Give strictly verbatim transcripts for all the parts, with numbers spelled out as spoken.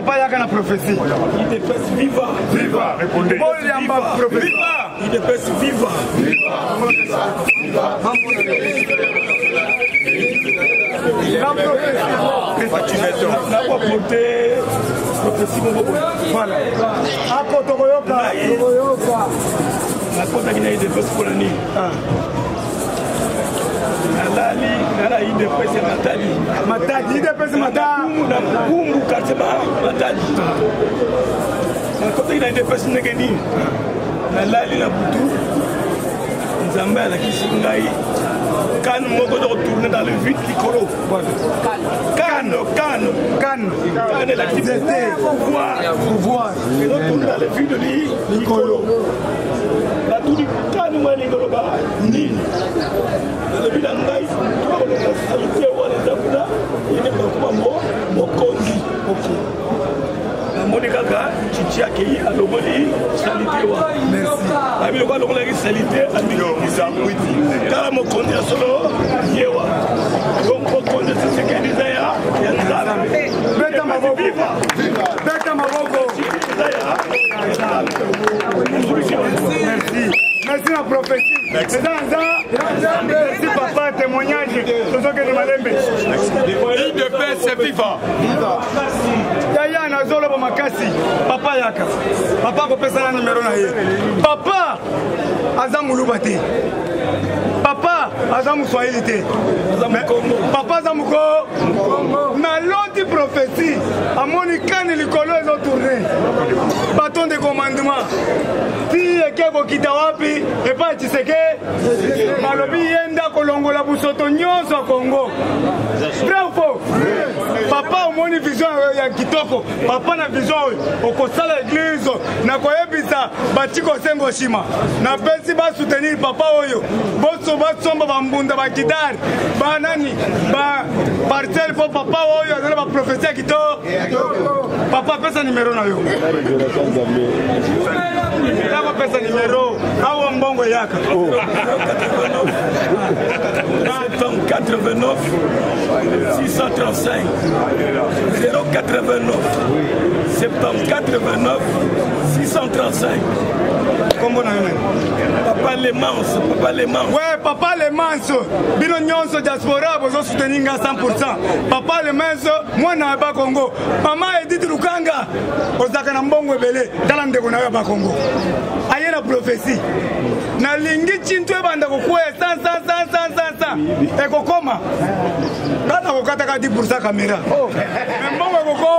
Papa Yaka na prophétie. Il dépêche viva. Viva, répondez. Viva. Viva. Il dépêche viva. Viva. Viva. La prophétie. Voilà. Ako tokoyoka. Tokoyoka. La côte qui n'a été faite pour l'année. Nalali, nala ide pese matali. Matali, ide pese matali. Na kumbu katsema matali. Na côte qui n'a été pese negeni. Nalali na butu. Nzambe ala kisingai. Kan moko de retourner dans le vide likolo. Kan, kan, kan. Kan est l'activité. Pouvoir. Pouvoir. Et retourner dans le vide likolo. La tout du kan moi likolo ba ni. Dans le vide ngai. Toi on est salité ou les abuda. Il n'est pas comme moi. Mokongi. OK. Monika Chichi accueilli à l'oboli salité wa. Merci. Ami le quoi donc la salité ami yo mizamwiti. Kala mokonzi solo yewa. Donc mokonzi c'est ce qu'il disait ya. Beta maboko. Beta maboko. Merci. Merci la prophétie. Merci papa, témoignage. Il de paix, c'est vivant. Yaya Nazolo Makasi. Papa Yaka. Papa kopesa na numéro na ye. Papa Azamulubati. Papa Azamuswahili te. Papa Azamuko. Na l'autre prophétie. Amoni kani likolo ezo tourner. Bâton de commandement. Ti ekebo kitawapi et pas Tshisekedi. Malobi yenda kolongola busoto nyonso Congo. Bravo. Papa omoni vision ya kitoko. Papa na vision okosala église na koyebisa batiko sengo shima. Na pesi ba soutenir papa oyo. Boso ba somba ba mbunda ba kidari. Ba nani ba parcelle pour papa oyo azala ba prophétie kito. Papa pesa numéro na yo. Papa pesa numéro. Awa mbongo yaka. quatre-vingt-neuf six cent trente-cinq zéro quatre-vingt-neuf septembre quatre-vingt-neuf six cent trente-cinq. Comment on a Papa Les Manses, Papa Les Manses. Ouais, Papa Les Manses. Bino nyonso diaspora bozo soutenir cent pour cent. Papa Les Manses, moi na ba Congo. Maman Edith Lukanga. Ozaka na mbongo ebele tala ndeko na ba Congo. Aye na prophétie. Na lingi chintu ebanda ko kwa cent cent cent cent cent. E kokoma. Bana ko kata ka dix pour cent caméra. Oh. Mbongo koko.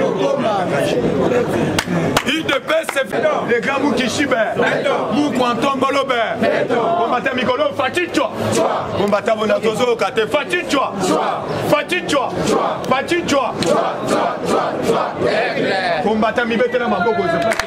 Il de paix, c'est vivant. Les gars Moukishibe. Mou Kwanton Bolobe. Bombata Mikolo Fatichwa. Bombata Bonatozo Kate Fatichwa. Fatichwa. Fatichwa. Bombata Mibetela Maboko.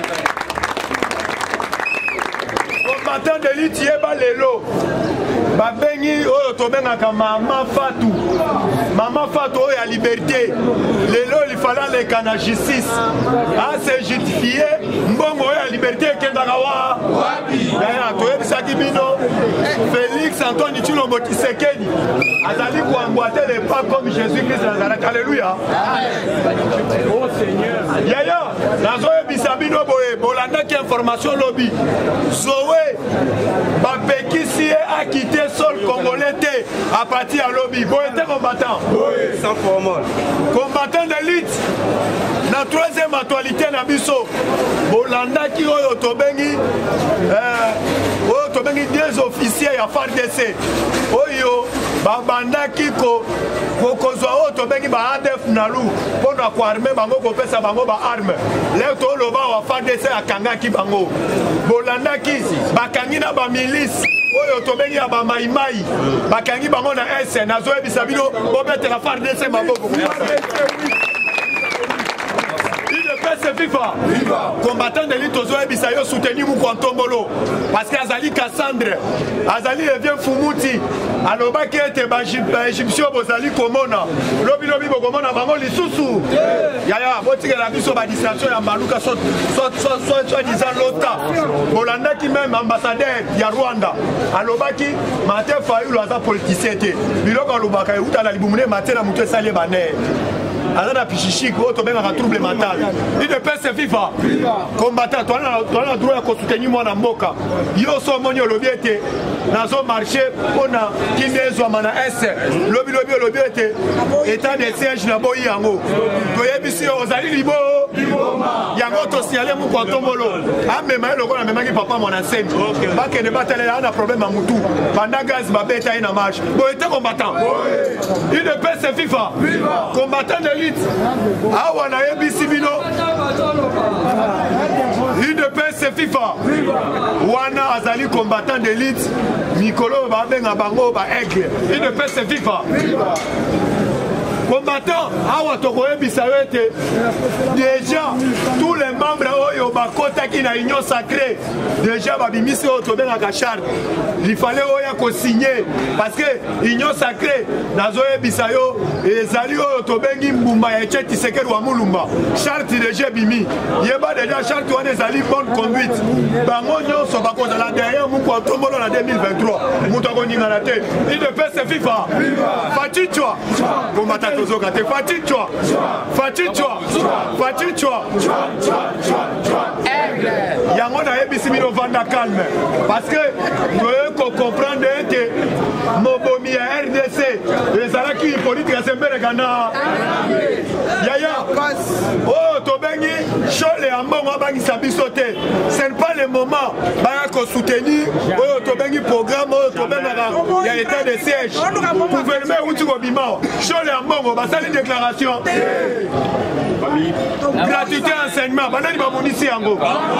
Combattant d'élite Yeba Lelo. Babengi oyo tobengaka Mama Fatou. Mama Fatou oyo ya liberté. Lelo il fallait les kana justice. Ah c'est justifié. Mbongo oyo ya liberté kendaka wa. Wapi. Daya toyebisaki bino. Félix Antoine Tshilombo Tshisekedi. Azali kuamboiter les pas comme Jésus-Christ Nazareth. Alléluia. Oh Seigneur. Yaya, nazoyebisa bino boye bolandaki information lobby. Zoé bapekisi a quitté sol congolais à partir à lobby. Bon, était combattant. Oui, sans formol. Combattant d'élite. La troisième actualité na biso. Bolanda qui oyo tobengi euh oyo tobengi des officiers à F A R D C. Oyo babanda kiko kokozwa oyo tobengi ba A D F nalu pona ko armer bango ko pesa bango ba arme. Leo to loba wa F A R D C akangaki bango. Bolanda ki bakangi na ba milice. Oyo tobengi ya ba maimai bakangi bango na S N azoyebisa bino bobetela F A R D C maboko. C'est viva. Combattant de l'île Tozo et Bissayo soutenu Moukontombolo. Parce qu'Azali Cassandre, Azali vient Fumuti, Aloba qui était Égyptien, Bozali Komona, Lobi Lobi Bogomona, Bango Lissousou. Yaya, Botika la mission de distraction et Malouka, soit disant l'Ota. Bolanda qui même ambassadeur, Y'a Rwanda. Aloba qui, Maté Fayou, Laza politicien. Biloko Alobaka, Outa la Liboumine, Maté la Mouté Salé Bané. aza na pichichik oyo tobengaka trouble mental I D P S FIFA combattant toana droit ya kosoutenir mwana mboka yo so omoni olobi ete nazo marché mpona kimia ezwama na ese lobi lobi olobi ete état de siège na boyi yango toyebisi yo ozali libo yango tosignale moko atombolo amema ye lokola amemaki papa mwana nsemi bakende batalela ana problème ya mutu banda gaz babeta ye na marche boye te combattant I D P S FIFA combattant d'élite awa nayebisi bino I D P S FIFA wana azali combattant d'élite mikolo babenga bango ba aigle I D P S FIFA combattant awa tokoyebisa yo ete déjà tous les membres oyo bakotaki na union sacrée déjà babimisi oyo tobengaka charte il fallait oya kosigner parce que union sacrée nazoyebisa yo ezali oyo tobengi mbumba ya Etienne Tshisekedi wa Mulumba charte déjà bimi yeba déjà charte wana ezali bonne conduite bango nyonso bakozala derrière moko atombolo na deux mille vingt-trois moto akoningana te I D P S FIFA fatichwa combattant tozoka te fatichwa fatichwa fatichwa yango nayebisi bino vanda calme parce que toye kocomprendre ete mobomi ya R D C ezalaki politique ya sembereka na yaya oyo tobengi shole ya mbongo abangisa biso te ce n'est pas le moment baya kosoutenir oyo tobengi programme oyo tobengaka ya état de siège gouvernement euti kobima shole ya mbongo basali déclaration gratuité enseignement banani bamonisi yango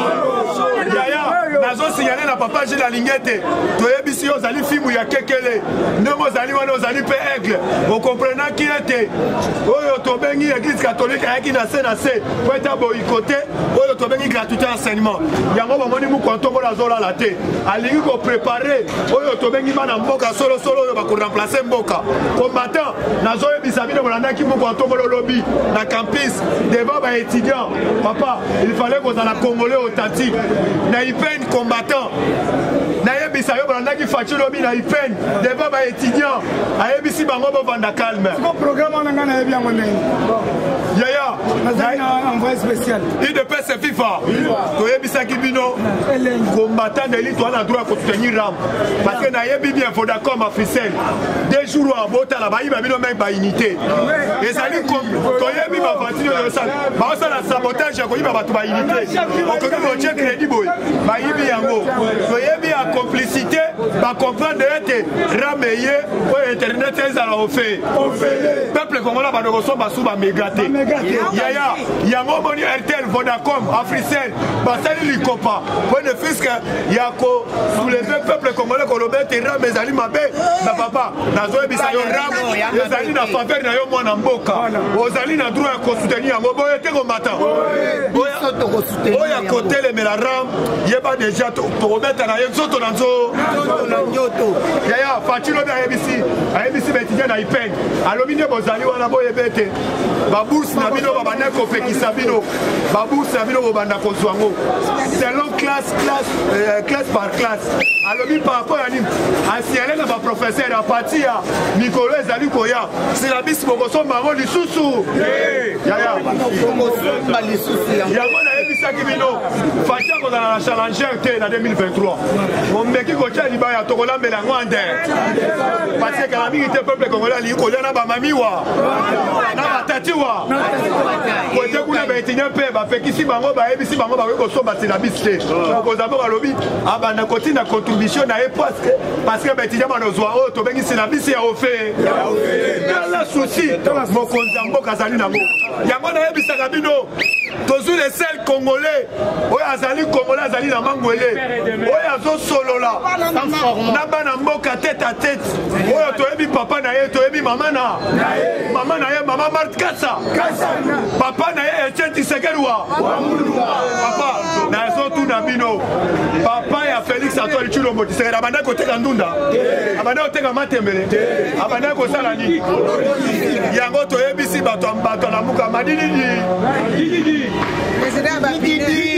yaya nazosignale na papa Gilles Alingete toyebisi yo ozali fimu ya kekele ndenge ozali wana ozali mpe aigle okomprenaki ete oyo tobengi église catholique ayaki na se na se po ete boyikote oyo tobengi gratuité enseignement yango bamoni mokontombola azolala te alingi koprépare oyo tobengi bana mboka solosolo oyo bakoremplace mboka combattant nazoyebisa bino bolandaki mokontombola olobi na campus devant baétudiant papa il fallait kozala congolais authentique na ipen combattant nayebisa yo bolandaki faci lobi na ipen devant baétudiant ayebisi bango bovanda calme programme wana nga nayebi yango ndenge yaya nazali na envoyé spécial I D P S FIFA toyebisaki bino combattant d'élite wana droit kosoutenir ram parce que nayebi bien Vodacom officiel deux jours abotala bayiba bino mec baunité ezali toyebi bavantini oyo osala baosala sabotage ya koyiba bato baunité okoki kotie crédit boye bayibi yango toyebi ya complicité bacomprendre ete ram eye oyo internet ezala ofe peuple congolais badokosomba su bamega te yaya yango moni R T L Vodacom Africell basali likopa point de fisc ya ko soulever peuple congolais kolobe ete ram ezali mabe na papa nazoyebisa yo ram ezali na faveur na yo mwana mboka ozali na droit ya kosoutenir yango boye te combattant oyo akotelemela ram yeba déjà tokobeta na ye nzoto na nzoto yaya faci lobi ayebisi ayebisi baétudiant na ipen alobi nde bozali wana boyeba ete babourse na bino babanda kopekisa bino babourse na bino bobanda kozwa yango selon classe classe classe par classe alobi par rapport ya nini asignale na baprofesseur apati ya mikolo ezali koya silabisi bokosomba yango lisusu yaya yango nayebisaki bino faci akozala na challenger te na deux mille vingt-trois omeki kotia libaya tokolambela yango ander parce que kala mingi te peuple congolais alingi kolia na bamamiwa na batatiwa kote kuna baétudiant mpe bapekisi bango bayebisi bango bakoki kosomba silabisi te okozabo balobi abanda kotinda contribution na ye parce que baétudiant banozwa oyo tobengi silabisi ya ofe tala susi mokonzi ya mboka azali nango yango nayebisaka bino tozwi le sel congolais oyo azali congolais azali na mangwele oyo azosolola na bana mboka tete a tete oyo toyebi papa na ye toyebi mama na mama na ye mama Marthe Kassa papa na ye Etienne Tshisekedi wa papa nazotuna bino papa ya Félix Antoine Tshilombo Tshisekedi abanda koteka ndunda abanda koteka matembele abanda kosala nini yango toyebisi bato bato na muka madini président Babidi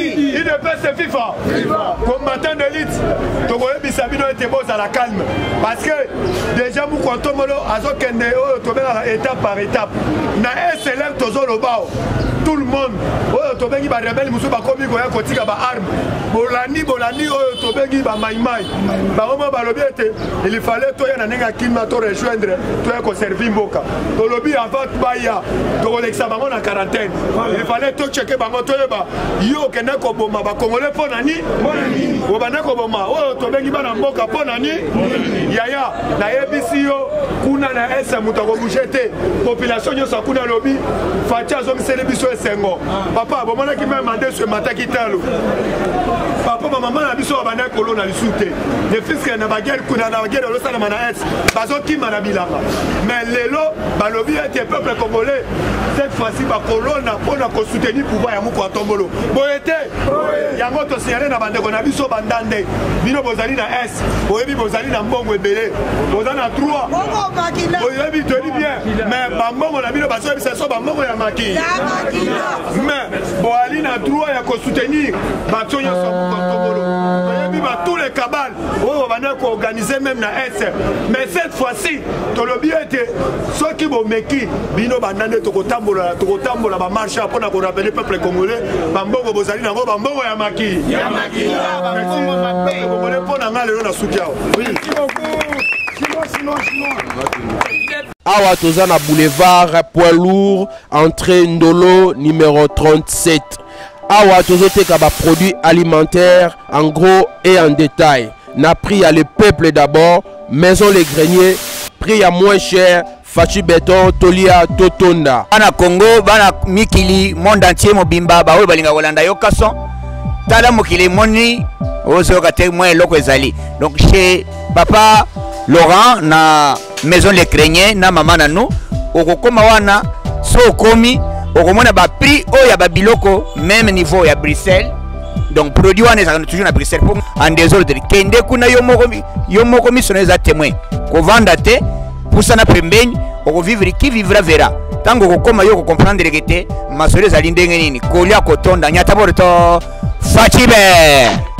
de paix FIFA. Combattant d'élite. Togoye Bisabino était beau à la calme. Parce que déjà, nous comptons étape par étape. Na S L M Tozo Lobao. Tout le monde. Oh, Tobengi ba rebelle musu ba komi ko ya kotika ba arme. Bolani bolani oh Tobengi ba maimai. Ba romo ba lobiete. Il fallait toi na nenga kilma to rejoindre, toi ko servir mboka. To lobi avant baya. To Alexa bango na quarantaine. Il fallait to checker bango to ba yo kena ko boma ba congolais po nani? O ba na ko boma. Oh Tobengi ba na mboka po nani? Yaya na A B C yo kuna na S mutako bujete. Population yo sakuna lobi. Fatia zo mselebiso Sengo. Papa, bon, qui m'a demandé ce matin qui t'a papa, maman, a vu son abandon colon à l'issouté. Les fils qui n'ont pas guerre, qui n'ont pas guerre, le salon manaès, parce qui m'a mis là. Mais les lots, le lobby était peuple congolais. Cette fois-ci, ma colonne n'a pas soutenir le pouvoir à Moukou à Tombolo. Bon, été, il y a un autre signalé dans la bande qu'on a vu son bandande. Nino Bozali na S, Boyebi Bozali na Mbongo et Belé. Bozali na trois. Boyebi, tu dis bien. Mais Bambongo, on a mis le bassin, c'est ça, Bambongo et Maki. Mais Boali na droit à soutenir Baton tous les cabales on va organiser même na S. Mais cette fois-ci, le bien était ceux qui vont meki bino bandane tokotambola tokotambola ba marche pour na ko rappeler peuple congolais Bambongo Bozali na Bambongo ya Maki. Ya Maki. Congolais pour na ngale na soukiao. Oui. Awa toza na boulevard poids lourd entrée Ndolo numéro trente-sept. Awa tozo teka ba produits alimentaires en gros et en détail. Na prix à le peuple d'abord, maison les greniers, prix à moins cher, Fachi Béton, Tolia, Totonda. Bana Congo, bana Mikili, monde entier mobimba ba oyo balinga kolanda yo kason. Tala mokili moni ozo ka te moins loko ezali. Donc chez papa Laurent na maison les craignés na maman na nous okokoma wana so komi okomona ba prix o ya ba biloko même niveau ya Bruxelles. Donc produit wana ezaka toujours na Bruxelles pour en désordre kende kuna yo moko yo moko misoneza témoin ko vanda te pour ça na pembeni oko vivre qui vivra verra tango kokoma yo ko comprendre que te masole za lindenge nini kolia kotonda nyata borto Fachibe.